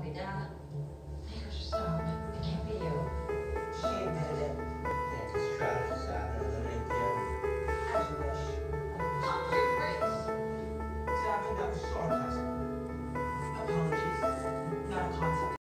Dad. Make her stop. It can't be you. She did it. Yeah, just try to decide to eliminate them. As you wish. Pump your brakes. See, I mean, that was sarcasm.